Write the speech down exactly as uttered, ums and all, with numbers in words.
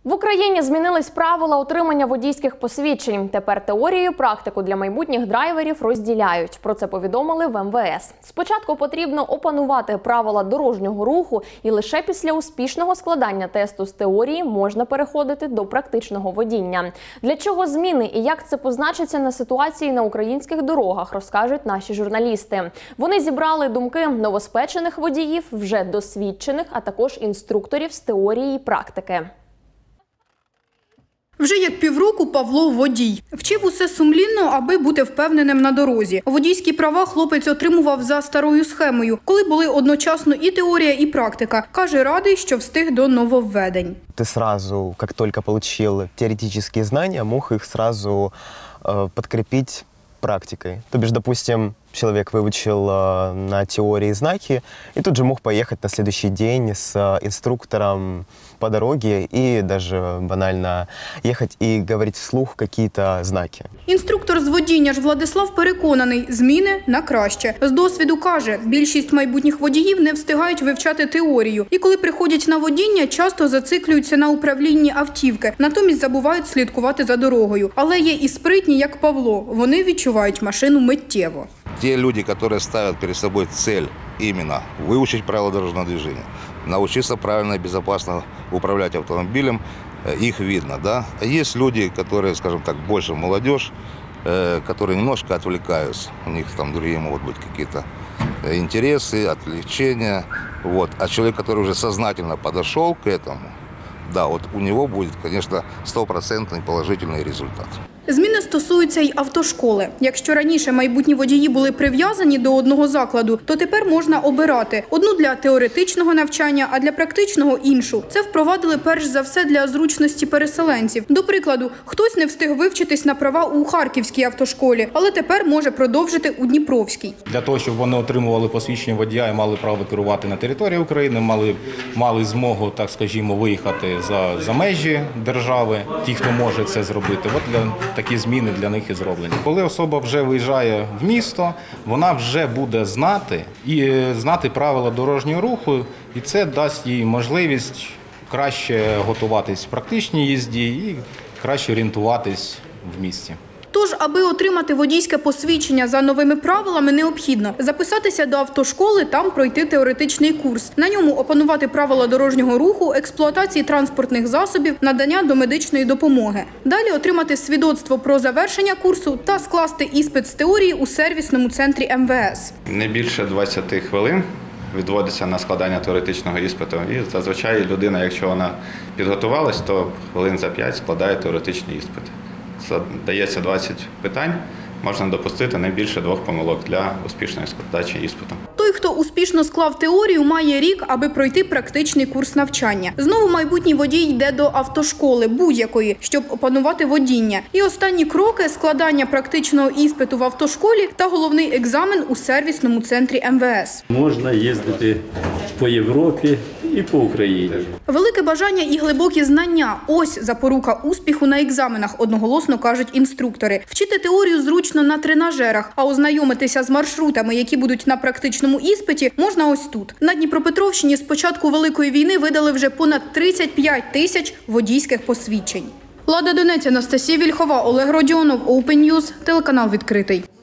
В Україні змінились правила отримання водійських посвідчень. Тепер теорію і практику для майбутніх драйверів розділяють. Про це повідомили в ем ве ес. Спочатку потрібно опанувати правила дорожнього руху, і лише після успішного складання тесту з теорії можна переходити до практичного водіння. Для чого зміни і як це позначиться на ситуації на українських дорогах, розкажуть наші журналісти. Вони зібрали думки новоспечених водіїв, вже досвідчених, а також інструкторів з теорії і практики. Вже як півроку Павло – водій. Вчив усе сумлінно, аби бути впевненим на дорозі. Водійські права хлопець отримував за старою схемою, коли були одночасно і теорія, і практика. Каже, радий, що встиг до нововведень. Ти сразу, як тільки отримав теоретичні знання, мог їх сразу э, підкріпити практикой. То бишь, допустим, человек выучил э, на теории знаки и тут же мог поехать на следующий день с э, инструктором по дороге и даже банально ехать и говорить вслух какие-то знаки. Інструктор з водіння ж Владислав переконаний, зміни на краще. З досвіду каже, більшість майбутніх водіїв не встигають вивчати теорію. І коли приходять на водіння, часто зациклюються на управлінні автівки, натомість забувають слідкувати за дорогою. Але є і спритні, як Павло. Вони відчувають машину миттєво. Те люди, которые ставят перед собой цель именно выучить правила дорожного движения, научиться правильно и безопасно управлять автомобилем, их видно, да. А есть люди, которые, скажем так, больше молодежь, которые немножко отвлекаются, у них там другие могут быть какие-то интересы, отвлечения, вот. А человек, который уже сознательно подошел к этому, да, вот у него будет, конечно, стопроцентный положительный результат. Зміни стосуються й автошколи. Якщо раніше майбутні водії були прив'язані до одного закладу, то тепер можна обирати. Одну для теоретичного навчання, а для практичного – іншу. Це впровадили перш за все для зручності переселенців. До прикладу, хтось не встиг вивчитись на права у Харківській автошколі, але тепер може продовжити у Дніпровській. Для того, щоб вони отримували посвідчення водія і мали право керувати на території України, мали, мали змогу, так скажімо, виїхати за, за межі держави, ті, хто може це зробити. От для такі зміни для них і зроблені. Коли особа вже виїжджає в місто, вона вже буде знати і знати правила дорожнього руху, і це дасть їй можливість краще готуватись в практичній їзді і краще орієнтуватись в місті. Тож, аби отримати водійське посвідчення за новими правилами, необхідно записатися до автошколи, там пройти теоретичний курс. На ньому опанувати правила дорожнього руху, експлуатації транспортних засобів, надання домедичної допомоги. Далі отримати свідоцтво про завершення курсу та скласти іспит з теорії у сервісному центрі ем ве ес. Не більше двадцяти хвилин відводиться на складання теоретичного іспиту. І зазвичай людина, якщо вона підготувалась, то хвилин за п'ять складає теоретичний іспит. Дається двадцять питань, можна допустити не більше двох помилок для успішної складачі іспиту. Той, хто успішно склав теорію, має рік, аби пройти практичний курс навчання. Знову майбутній водій йде до автошколи, будь-якої, щоб опанувати водіння. І останні кроки – складання практичного іспиту в автошколі та головний екзамен у сервісному центрі ем ве ес. Можна їздити по Європі і по Україні. Велике бажання і глибокі знання – ось запорука успіху на екзаменах, одноголосно кажуть інструктори. Вчити теорію зручно на тренажерах, а ознайомитися з маршрутами, які будуть на практичному іспиті, можна ось тут. На Дніпропетровщині з початку Великої війни видали вже понад тридцять п'ять тисяч водійських посвідчень. Лада Донець, Анастасія Вільхова, Олег Родіонов, Open News, телеканал «Відкритий».